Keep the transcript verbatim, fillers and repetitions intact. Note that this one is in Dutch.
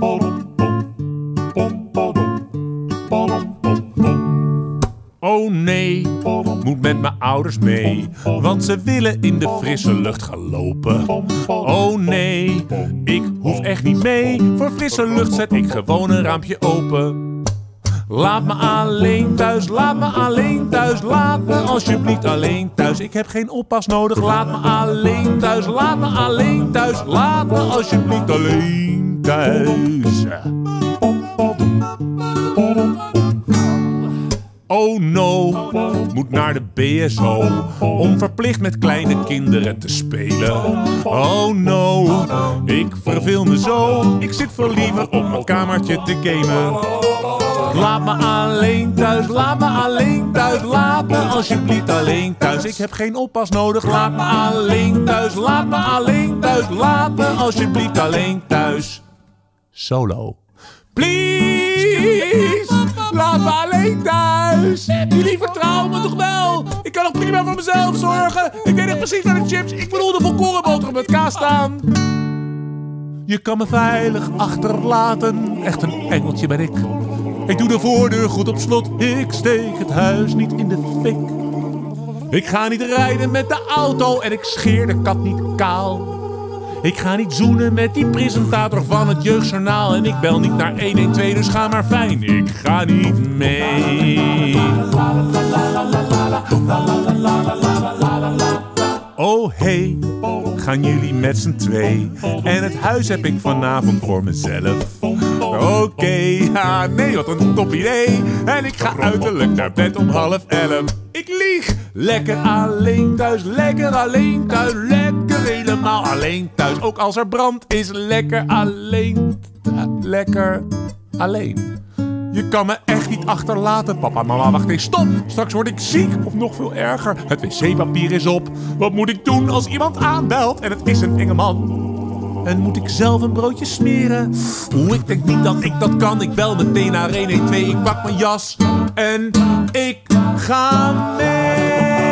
Oh nee, moet met mijn ouders mee, want ze willen in de frisse lucht gaan lopen. Oh nee, ik hoef echt niet mee, voor frisse lucht zet ik gewoon een raampje open. Laat me alleen thuis, laat me alleen thuis, laat me alsjeblieft alleen thuis. Ik heb geen oppas nodig, laat me alleen thuis, laat me alleen thuis, laat me alsjeblieft alleen thuis. Oh no, moet naar de B S O om verplicht met kleine kinderen te spelen. Oh no, ik verveel me zo, ik zit veel liever op mijn kamertje te gamen. Laat me alleen thuis, laat me alleen thuis, laat me alsjeblieft alleen thuis. Ik heb geen oppas nodig, laat me alleen thuis, laat me alleen thuis, laat me alsjeblieft alleen thuis. Solo. Please, laat me alleen thuis. Jullie vertrouwen me toch wel? Ik kan nog prima voor mezelf zorgen. Ik weet echt precies waar de chips, ik bedoel de volkorenboterham met kaas staan. Je kan me veilig achterlaten, echt een engeltje ben ik. Ik doe de voordeur goed op slot, ik steek het huis niet in de fik. Ik ga niet rijden met de auto en ik scheer de kat niet kaal. Ik ga niet zoenen met die presentator van het Jeugdjournaal. En ik bel niet naar honderdtwaalf, dus ga maar fijn, ik ga niet mee. Oh hey, gaan jullie met z'n twee? En het huis heb ik vanavond voor mezelf. Oké, okay, ah, nee, wat een top idee. En ik ga uiterlijk naar bed om half elf. Ik lieg, lekker alleen thuis, lekker alleen thuis, lekker helemaal alleen thuis. Ook als er brand is, lekker alleen, lekker alleen. Je kan me echt niet achterlaten. Papa, mama, wacht eens, stop. Straks word ik ziek of nog veel erger. Het wc-papier is op. Wat moet ik doen als iemand aanbelt en het is een enge man? En moet ik zelf een broodje smeren? Oeh, ik denk niet dat ik dat kan. Ik bel meteen naar honderdtwaalf. Ik pak mijn jas en ik ga mee.